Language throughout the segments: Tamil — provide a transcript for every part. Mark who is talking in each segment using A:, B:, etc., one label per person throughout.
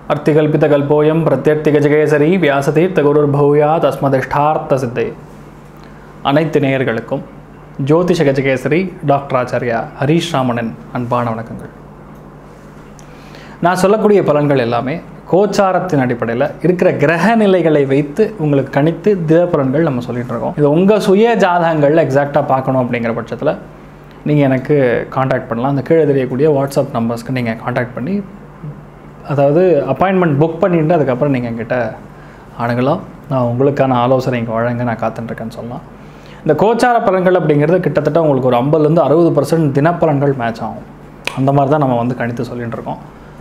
A: अर्थिकल्पितकल्पोऽयं प्रत्यर्थिगजகேசரி வியாசதீர்த்த குருர்பூயாத் தஸ்மதிஷ்டார்த்த சித்தே. அனைத்து நேயர்களுக்கும் ஜோதிஷ கஜகேசரி டாக்டர் ஆச்சாரியா ஹரீஷ் ராமனின் அன்பான வணக்கங்கள். நான் சொல்லக்கூடிய பலன்கள் எல்லாமே கோச்சாரத்தின் அடிப்படையில் இருக்கிற கிரக நிலைகளை வைத்து உங்களுக்கு கணித்து தின பலன்கள் நம்ம சொல்லிகிட்டு இருக்கோம். இது உங்கள் சுய ஜாதகங்கள் எக்ஸாக்டாக பார்க்கணும் அப்படிங்கிற பட்சத்தில் நீங்கள் எனக்கு காண்டாக்ட் பண்ணலாம். அந்த கீழே தெரியக்கூடிய வாட்ஸ்அப் நம்பர்ஸ்க்கு நீங்கள் காண்டாக்ட் பண்ணி, அதாவது அப்பாயின்மெண்ட் புக் பண்ணிவிட்டு அதுக்கப்புறம் நீங்கள் என்கிட்ட அணுகலாம். நான் உங்களுக்கான ஆலோசனை இங்கே வழங்க நான் காத்துட்டுருக்கேன்னு சொல்லலாம். இந்த கோச்சார பலன்கள் அப்படிங்கிறது கிட்டத்தட்ட உங்களுக்கு ஒரு 50% 60% தினப்பலன்கள் மேட்ச் ஆகும். அந்த மாதிரி தான் நம்ம கணித்து சொல்லிகிட்டு இருக்கோம்.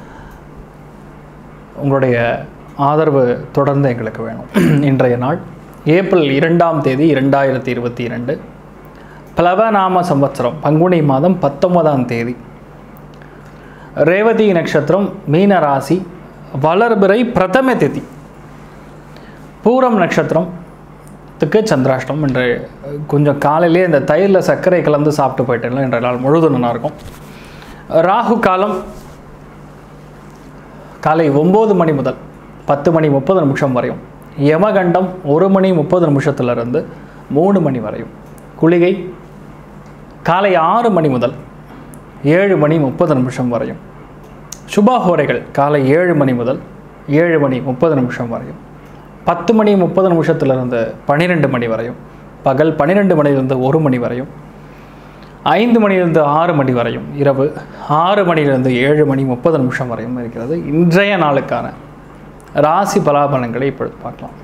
A: உங்களுடைய ஆதரவு தொடர்ந்து எங்களுக்கு வேணும். இன்றைய நாள் ஏப்ரல் 2ஆம் தேதி 2022, பிளவநாம சம்வத்சரம் பங்குனி மாதம் 19ஆம் தேதி, ரேவதி நட்சத்திரம், மீன ராசி, வளர்பிறை பிரதம திதி, பூரம் நட்சத்திரத்துக்கு சந்திராஷ்டம். இன்று கொஞ்சம் காலையிலே இந்த தயிரில் சர்க்கரை கலந்து சாப்பிட்டு போயிட்டேன்ல, இன்றைய நாள் முழுவதும் நல்லாயிருக்கும். ராகு காலம் காலை 9 மணி முதல் 10 மணி 30 நிமிஷம் வரையும். யமகண்டம் 1 மணி 30 நிமிஷத்துலேருந்து 3 மணி வரையும். குளிகை காலை 6 மணி முதல் 7 மணி 30 நிமிஷம் வரையும். சுபஹோரைகள் காலை 7 மணி முதல் 7 மணி 30 நிமிஷம் வரையும். 10 மணி 30 நிமிஷத்துலேருந்து 12 மணி வரையும். பகல் 12 மணிலிருந்து 1 மணி வரையும். 5 மணிலிருந்து 6 மணி வரையும். இரவு 6 மணிலிருந்து 7 மணி 30 நிமிஷம் வரையும் இருக்கிறது. இன்றைய நாளுக்கான ராசி பலாபலன்களை இப்பொழுது பார்க்கலாம்.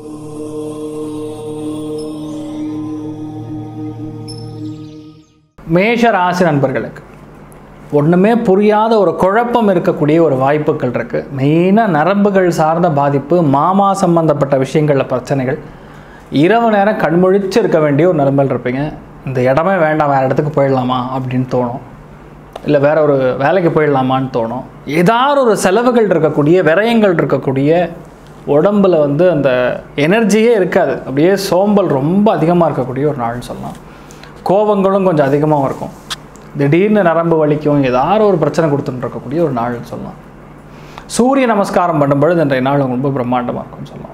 A: மேஷ ராசி நண்பர்களுக்கு ஒன்றுமே புரியாத ஒரு குழப்பம் இருக்கக்கூடிய ஒரு வாய்ப்புகள் இருக்குது. மெயினாக நரம்புகள் சார்ந்த பாதிப்பு, மாமா சம்பந்தப்பட்ட விஷயங்களில் பிரச்சனைகள், இரவு நேரம் கண்முழிச்சு இருக்க வேண்டிய ஒரு நிலைமையில் இருப்பீங்க. இந்த இடமே வேண்டாம், வேறு இடத்துக்கு போயிடலாமா அப்படின்னு தோணும். இல்லை வேறு ஒரு வேலைக்கு போயிடலாமான்னு தோணும். ஏதாவது ஒரு செலவுகள் இருக்கக்கூடிய, விரயங்கள் இருக்கக்கூடிய, உடம்பில் அந்த எனர்ஜியே இருக்காது. அப்படியே சோம்பல் ரொம்ப அதிகமாக இருக்கக்கூடிய ஒரு நாள்னு சொல்லலாம். கோபங்களும் கொஞ்சம் அதிகமாக இருக்கும். திடீர்னு நரம்பு வலிக்கும், ஏதாவது ஒரு பிரச்சனை கொடுத்துட்டு இருக்கக்கூடிய ஒரு நாள்னு சொல்லலாம். சூரிய நமஸ்காரம் பண்ணும்பொழுது இன்றைய நாள் ரொம்ப பிரம்மாண்டமாக இருக்கும்னு சொல்லலாம்.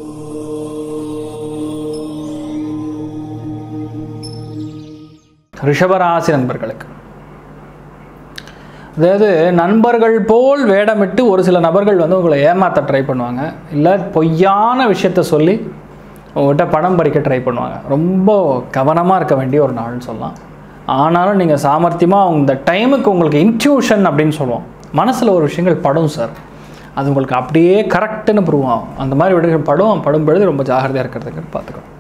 A: ரிஷபராசி நண்பர்களுக்கு, அதாவது நண்பர்கள் போல் வேடமிட்டு ஒரு சில நபர்கள் உங்களை ஏமாற்ற ட்ரை பண்ணுவாங்க. இல்லை பொய்யான விஷயத்த சொல்லி உங்கள்கிட்ட பணம் பறிக்க ட்ரை பண்ணுவாங்க. ரொம்ப கவனமாக இருக்க வேண்டிய ஒரு நாள்னு சொல்லலாம். ஆனாலும் நீங்கள் சாமர்த்தியமாக இந்த டைமுக்கு உங்களுக்கு இன்ட்யூஷன் அப்படின்னு சொல்லுவோம், மனசில் ஒரு விஷயங்கள் படும் சார், அது உங்களுக்கு அப்படியே கரெக்டுன்னு ப்ரூவ் ஆகும். அந்த மாதிரி விடங்கள் படும் பொழுது ரொம்ப ஜாகிரதையாக இருக்கிறதுக்கு பார்த்துக்கணும்.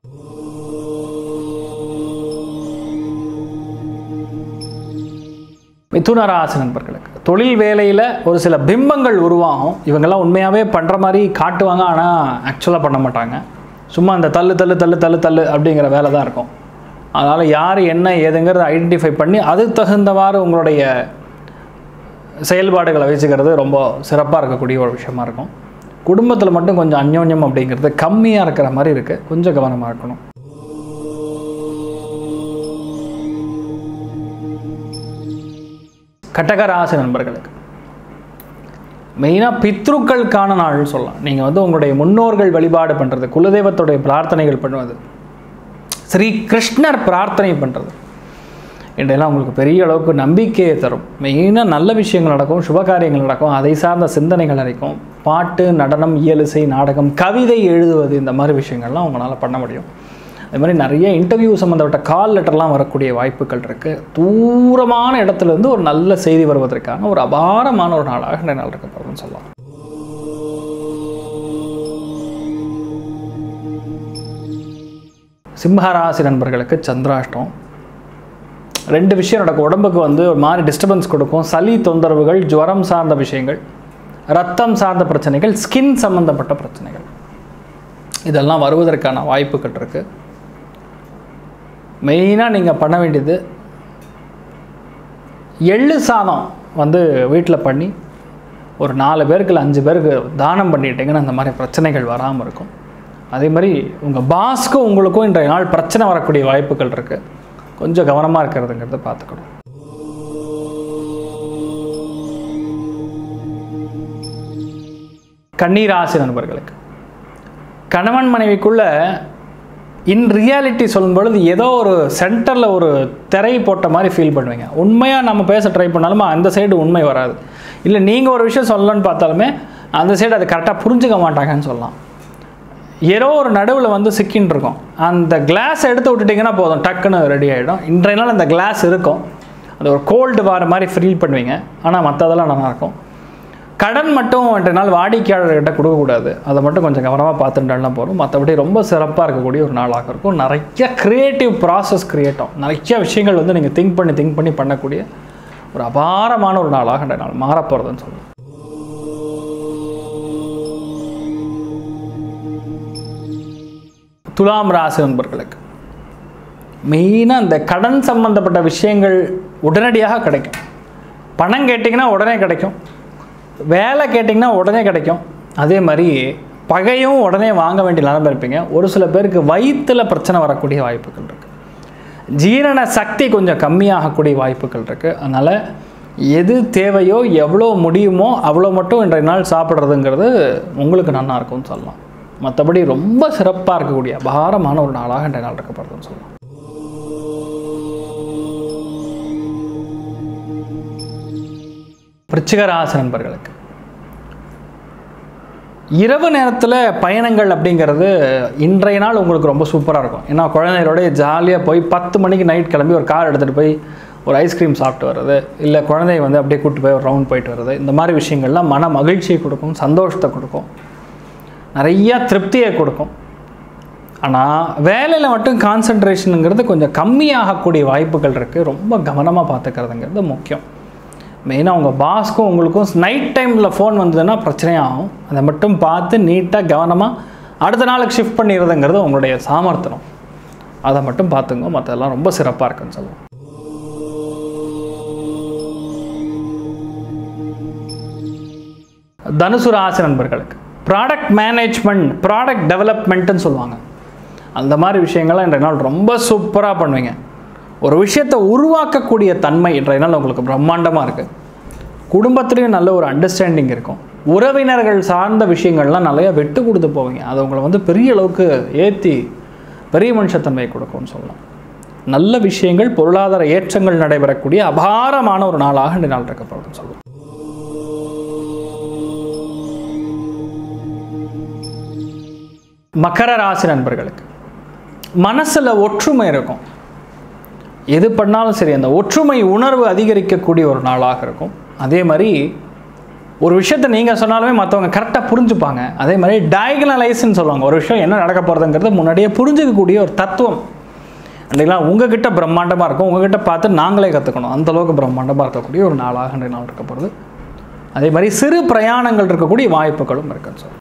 A: மிதுன ராசி நண்பர்களுக்கு தொழில் வேலையில் ஒரு சில பிம்பங்கள் உருவாகும். இவங்கெல்லாம் உண்மையாகவே பண்ணுற மாதிரி காட்டுவாங்க, ஆனால் ஆக்சுவலாக பண்ண மாட்டாங்க. சும்மா அந்த தள்ளு தள்ளு தள்ளு தள்ளு தள்ளு அப்படிங்கிற வேலை தான் இருக்கும். அதனால் யார் என்ன ஏதுங்கிறத ஐடென்டிஃபை பண்ணி அது தகுந்தவாறு உங்களுடைய செயல்பாடுகளை வச்சுக்கிறது ரொம்ப சிறப்பாக இருக்கக்கூடிய ஒரு விஷயமா இருக்கும். குடும்பத்தில் மட்டும் கொஞ்சம் அந்யோன்யம் அப்படிங்கிறது கம்மியாக இருக்கிற மாதிரி இருக்குது, கொஞ்சம் கவனமாக இருக்கணும். கடகராசி நண்பர்களுக்கு மெயினாக பித்ருக்களுக்கான நாள்னு சொல்லலாம். நீங்கள் உங்களுடைய முன்னோர்கள் வழிபாடு பண்ணுறது, குலதெய்வத்துடைய பிரார்த்தனைகள் பண்ணுவது, ஸ்ரீ கிருஷ்ணர் பிரார்த்தனை பண்ணுறது, இன்றையெல்லாம் உங்களுக்கு பெரிய அளவுக்கு நம்பிக்கையை தரும். மெயினாக நல்ல விஷயங்கள் நடக்கும், சுபகாரியங்கள் நடக்கும், அதை சார்ந்த சிந்தனைகள் நடக்கும். பாட்டு, நடனம், இயலிசை, நாடகம், கவிதை எழுதுவது, இந்த மாதிரி விஷயங்கள்லாம் உங்களால் பண்ண முடியும். அது மாதிரி நிறைய இன்டர்வியூ சம்மந்தப்பட்ட கால் லெட்டர்லாம் வரக்கூடிய வாய்ப்புகள் இருக்குது. தூரமான இடத்துலேருந்து ஒரு நல்ல செய்தி வருவதற்கான ஒரு அபாரமான ஒரு நாளாக இந்த நாள் இருக்கப்படும்னு சொல்லலாம். சிம்மராசி நண்பர்களுக்கு சந்திராஷ்டம். 2 விஷயம் நடக்கும். உடம்புக்கு ஒரு மாதிரி டிஸ்டர்பன்ஸ் கொடுக்கும். சளி தொந்தரவுகள், ஜுவரம் சார்ந்த விஷயங்கள், ரத்தம் சார்ந்த பிரச்சனைகள், ஸ்கின் சம்மந்தப்பட்ட பிரச்சனைகள், இதெல்லாம் வருவதற்கான வாய்ப்புகள் இருக்குது. மெயினாக நீங்கள் பண்ண வேண்டியது எள்ளு சாதம் வீட்டில் பண்ணி ஒரு 4 பேருக்கு இல்லை 5 பேருக்கு தானம் பண்ணிட்டீங்கன்னா அந்த மாதிரி பிரச்சனைகள் வராமல் இருக்கும். அதே மாதிரி உங்கள் பாஸ்க்கும் உங்களுக்கும் இன்றைய நாள் பிரச்சனை வரக்கூடிய வாய்ப்புகள் இருக்குது. கொஞ்சம் கவனமாக இருக்கிறதுங்கிறத பார்த்துக்கணும். கன்னிராசி நண்பர்களுக்கு கணவன் மனைவிக்குள்ள இன் ரியாலிட்டி சொல்லும் பொழுது ஏதோ ஒரு சென்டரில் ஒரு திரை போட்ட மாதிரி ஃபீல் பண்ணுவீங்க. உண்மையாக நம்ம பேச ட்ரை பண்ணாலுமே அந்த சைடு உண்மை வராது. இல்லை நீங்கள் ஒரு விஷயம் சொல்லணும்னு பார்த்தாலுமே அந்த சைடு அது கரெக்டாக புரிஞ்சுக்க மாட்டாங்கன்னு சொல்லலாம். ஏதோ ஒரு நடுவில் வந்து சிக்கின்னு இருக்கும். அந்த கிளாஸ் எடுத்து விட்டுட்டிங்கன்னா போதும், டக்குன்னு ரெடி ஆகிடும். இன்றைய நாள் அந்த கிளாஸ் இருக்கும், அது ஒரு கோல்டு வர மாதிரி ஃபீல் பண்ணுவீங்க. ஆனால் மற்றதெல்லாம் நல்லாயிருக்கும். கடன் மட்டும் இன்றைய நாள் வாடிக்கையாளர்கிட்ட கொடுக்கக்கூடாது, அதை மட்டும் கொஞ்சம் கவனமாக பார்த்துட்டாலாம் போகிறோம். மற்றபடி ரொம்ப சிறப்பாக இருக்கக்கூடிய ஒரு நாளாக இருக்கும். நிறைய க்ரியேட்டிவ் ப்ராசஸ் க்ரியேட் ஆகும். நிறைய விஷயங்கள் வந்து நீங்கள் திங்க் பண்ணி பண்ணக்கூடிய ஒரு அபாரமான ஒரு நாளாக இன்றைய நாள் மாறப்போகிறதுன்னு சொல்லலாம். துலாம் ராசி நண்பர்களுக்கு மெயினாக இந்த கடன் சம்பந்தப்பட்ட விஷயங்கள் உடனடியாக கிடைக்கும். பணம் கேட்டிங்கன்னா உடனே கிடைக்கும், வேலை கேட்டிங்கன்னா உடனே கிடைக்கும். அதே மாதிரி பகையும் உடனே வாங்க வேண்டிய நிலைமை இருப்பீங்க. ஒரு சில பேருக்கு வயிற்றில் பிரச்சனை வரக்கூடிய வாய்ப்புகள் இருக்குது. ஜீரண சக்தி கொஞ்சம் கம்மியாகக்கூடிய வாய்ப்புகள் இருக்குது. அதனால் எது தேவையோ எவ்வளோ முடியுமோ அவ்வளோ மட்டும் இன்றைய நாள் சாப்பிட்றதுங்கிறது உங்களுக்கு நல்லா இருக்கும்னு சொல்லலாம். மற்றபடி ரொம்ப சிறப்பாக இருக்கக்கூடிய அபாரமான ஒரு நாளாக இன்றைய நாள் இருக்கப்படுறதுன்னு சொல்லலாம். விருச்சிக ராசி நண்பர்களுக்கு இரவு நேரத்தில் பயணங்கள் அப்படிங்கிறது இன்றைய நாள் உங்களுக்கு ரொம்ப சூப்பராக இருக்கும். ஏன்னா குழந்தைகளோட ஜாலியாக போய் 10 மணிக்கு நைட் கிளம்பி ஒரு கார் எடுத்துகிட்டு போய் ஒரு ஐஸ்கிரீம் சாப்பிட்டு வர்றது, இல்லை குழந்தைய வந்து அப்படியே கூப்பிட்டு போய் ஒரு ரவுண்ட் போயிட்டு வர்றது, இந்த மாதிரி விஷயங்கள்லாம் மன மகிழ்ச்சியை கொடுக்கும், சந்தோஷத்தை கொடுக்கும், நிறையா திருப்தியை கொடுக்கும். ஆனால் வேலையில் மட்டும் கான்சன்ட்ரேஷனுங்கிறது கொஞ்சம் கம்மியாகக்கூடிய வாய்ப்புகள் இருக்குது. ரொம்ப கவனமாக பார்த்துக்கிறதுங்கிறது முக்கியம். மெயினாக உங்கள் பாஸ்க்கும் உங்களுக்கும் நைட் டைமில் ஃபோன் வந்ததுன்னா பிரச்சனையாகும். அதை மட்டும் பார்த்து நீட்டாக கவனமாக அடுத்த நாளுக்கு ஷிஃப்ட் பண்ணிடுறதுங்கிறது உங்களுடைய சாமர்த்தியம். அதை மட்டும் பார்த்துங்க, மற்றதெல்லாம் ரொம்ப சிறப்பாக இருக்குன்னு சொல்லுவோம். தனுசு ராசி நண்பர்களுக்கு ப்ராடக்ட் மேனேஜ்மெண்ட், ப்ராடக்ட் டெவலப்மெண்ட்டுன்னு சொல்லுவாங்க. அந்த மாதிரி விஷயங்கள்லாம் இன்றைய நாள் ரொம்ப சூப்பராக பண்ணுவீங்க. ஒரு விஷயத்தை உருவாக்கக்கூடிய தன்மை இன்றைய நாள் உங்களுக்கு பிரம்மாண்டமாக இருக்குது. குடும்பத்துலேயும் நல்ல ஒரு அண்டர்ஸ்டாண்டிங் இருக்கும். உறவினர்கள் சார்ந்த விஷயங்கள்லாம் நிறையா விட்டு கொடுத்து போவீங்க. அது உங்களை வந்து பெரிய அளவுக்கு ஏற்றி பெரிய மனுஷத்தன்மையை கொடுக்கும்னு சொல்லலாம். நல்ல விஷயங்கள், பொருளாதார ஏற்றங்கள் நடைபெறக்கூடிய அபாரமான ஒரு நாளாக இந்த நாள் இருக்கப்படுதுன்னு சொல்லலாம். மகர ராசி நண்பர்களுக்கு மனசில் ஒற்றுமை இருக்கும். எது பண்ணாலும் சரி அந்த ஒற்றுமை உணர்வு அதிகரிக்கக்கூடிய ஒரு நாளாக இருக்கும். அதே மாதிரி ஒரு விஷயத்தை நீங்கள் சொன்னாலுமே மற்றவங்க கரெக்டாக புரிஞ்சுப்பாங்க. அதே மாதிரி டயகனலைஸ்ன்னு சொல்லுவாங்க. ஒரு விஷயம் என்ன நடக்க போகிறதுங்கிறது முன்னாடியே புரிஞ்சிக்கக்கூடிய ஒரு தத்துவம் இல்லைங்களா, உங்ககிட்ட பிரம்மாண்டமாக இருக்கும். உங்ககிட்ட பார்த்து நாங்களே கற்றுக்கணும், அந்தளவுக்கு பிரம்மாண்டமாக இருக்கக்கூடிய ஒரு நாளாக இன்றைய நாள் இருக்க போகிறது. அதே மாதிரி சிறு பிரயாணங்கள் இருக்கக்கூடிய வாய்ப்புகளும் இருக்குன்னு சொல்லுங்கள்.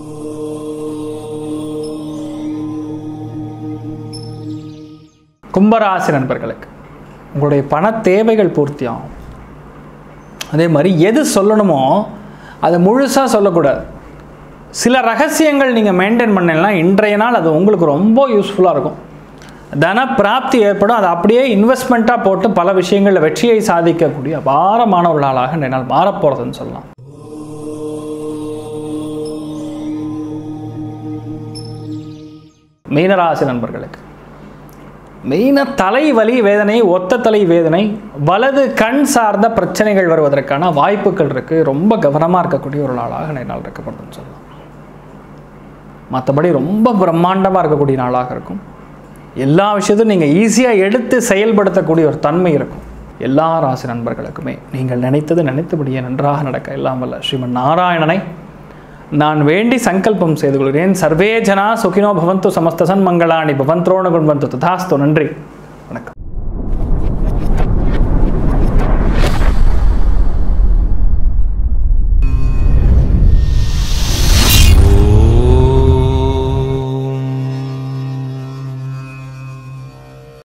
A: கும்பராசி நண்பர்களுக்கு உங்களுடைய பண தேவைகள் பூர்த்தி ஆகும். அதே மாதிரி எது சொல்லணுமோ அதை முழுசாக சொல்லக்கூடாது. சில ரகசியங்கள் நீங்கள் மெயின்டைன் பண்ணலாம். இன்றைய நாள் அது உங்களுக்கு ரொம்ப யூஸ்ஃபுல்லாக இருக்கும். தன பிராப்தி ஏற்படும். அதை அப்படியே இன்வெஸ்ட்மெண்ட்டாக போட்டு பல விஷயங்களில் வெற்றியை சாதிக்கக்கூடிய அபாரமான ஒரு நாளாக இன்றைய நாள் மாறப்போகிறதுன்னு சொல்லலாம். மீனராசி நண்பர்களுக்கு மெயினாக தலைவலி வேதனை, ஒத்த தலை வேதனை, வலது கண் சார்ந்த பிரச்சனைகள் வருவதற்கான வாய்ப்புகள் இருக்குது. ரொம்ப கவனமாக இருக்கக்கூடிய ஒரு நாளாக இன்றைய நாள் இருக்கப்படுதுன்னு சொல்லலாம். மற்றபடி ரொம்ப பிரம்மாண்டமாக இருக்கக்கூடிய நாளாக இருக்கும். எல்லா விஷயத்தையும் நீங்கள் ஈஸியாக எடுத்து செயல்படுத்தக்கூடிய ஒரு தன்மை இருக்கும். எல்லா ராசி நண்பர்களுக்குமே நீங்கள் நினைத்தது நினைத்தபடியே நன்றாக நடக்க எல்லாம் வல்ல ஸ்ரீமன் நாராயணனை நான் வேண்டி சங்கல்பம் செய்து கொள்கிறேன். சர்வே ஜனா சுகினோ பவந்து, சமஸ்த சன்மங்களானி பவந்த்ரோண குண்வந்து. ததாஸ்து. நன்றி.